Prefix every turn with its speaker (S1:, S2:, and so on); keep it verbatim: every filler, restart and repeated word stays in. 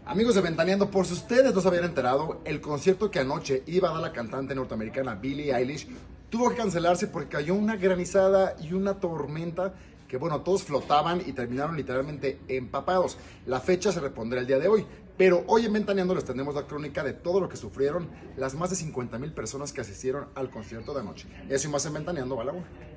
S1: Amigos de Ventaneando, por si ustedes no se habían enterado, el concierto que anoche iba a dar la cantante norteamericana Billie Eilish tuvo que cancelarse porque cayó una granizada y una tormenta que, bueno, todos flotaban y terminaron literalmente empapados. La fecha se repondrá el día de hoy, pero hoy en Ventaneando les tenemos la crónica de todo lo que sufrieron las más de cincuenta mil personas que asistieron al concierto de anoche. Eso y más en Ventaneando, va la una.